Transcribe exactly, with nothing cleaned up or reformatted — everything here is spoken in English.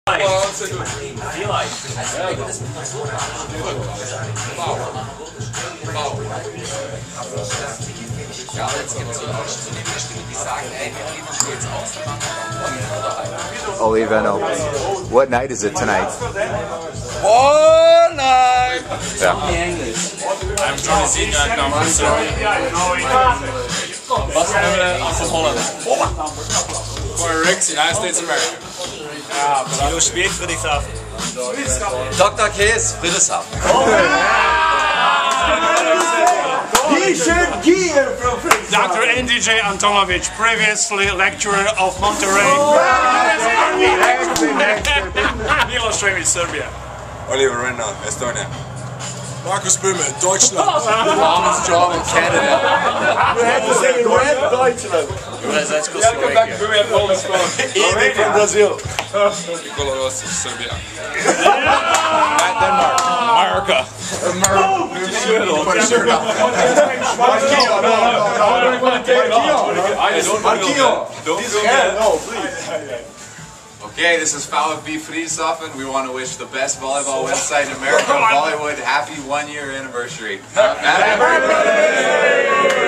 Vielleicht. Ja, jetzt gibt es so eine Stimme, die sagen, ey, wir gehen das jetzt aus. Oh, Ivano, what night is it tonight? One night! Yeah. I'm Johnny Senior, I come from Serbia. Was from Holland? For Ricks, United States of America. Ja, Kilo Schwed, Friedrichshafen. Doktor Käse, Friedrichshafen. Doctor N D J Antonovic, previously lecturer of Monterrey. Milo Strevic, Serbia. Oliver Renner, Estonia. Markus Böhme, Deutschland. Thomas John, Canada. You have to say in red, Deutschland. That's Costa Rica. Amy from Brazil. Nicola Rossi, Serbia. Denmark. America. Put a shirt on. No, please. Okay, this is VfB Friedrichshafen. We want to wish the best volleyball website in America, Volleywood, happy one year anniversary. Happy birthday!